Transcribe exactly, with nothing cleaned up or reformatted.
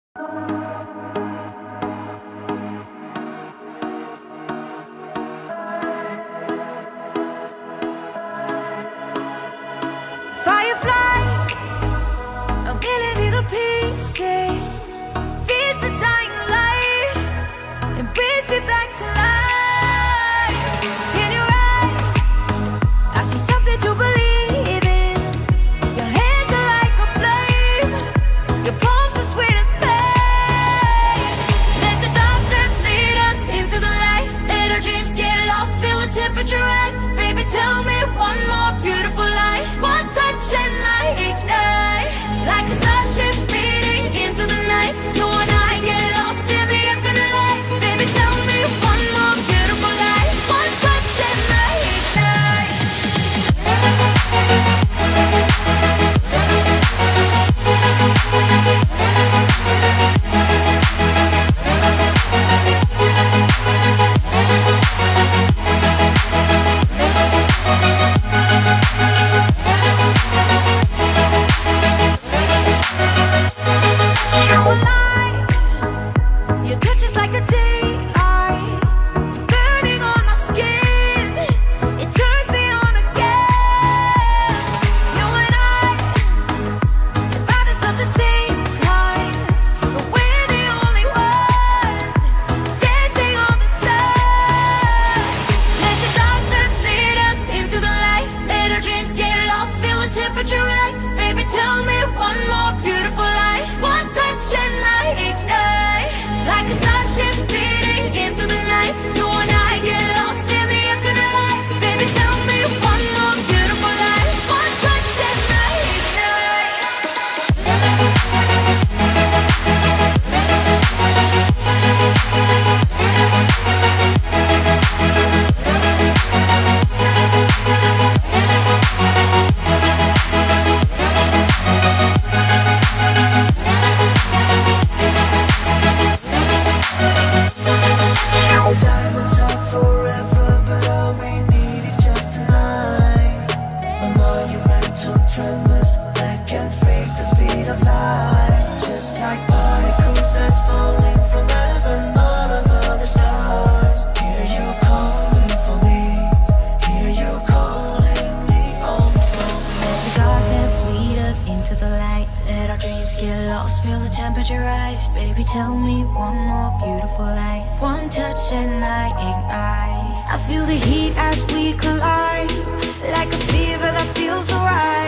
Fireflies, a million little pieces, feeds the dying light and brings me back to life. In your eyes, I see something to believe in. Your hands are like a flame, your palms are sweet as pain. Let the darkness lead us into the light. Let our dreams get lost, feel the temperature rise. Baby, tell me one more beautiful lie. One touch and I ignite, like a starship speeding into the night. You and I get lost in the infinite lights. Baby, tell me one more beautiful lie. One touch and I ignite. Your touch is like a daylight, burning on my skin. It turns me on again. You and I, survivors of the same kind, but we're the only ones dancing on the sun. Let the darkness lead us into the light. Let our dreams get lost, feel the temperature rise. Baby, tell me one more beautiful lie. One touch and I ignite, like a starship speeding into the night. You and I get lost in the infinite lights. Baby, tell me one more beautiful lie. One touch and I ignite. Diamonds are forever, but all we need is just tonight. My monumental tremors that can freeze the speed of light, just like particles that's falling from heaven out of other stars. Hear you calling for me, hear you calling me on the phone. Let the darkness lead us into the light. Let our dreams get lost, feel the temperature rise. Baby, tell me one more beautiful lie. One touch and I ignite. I feel the heat as we collide, like a fever that feels alright.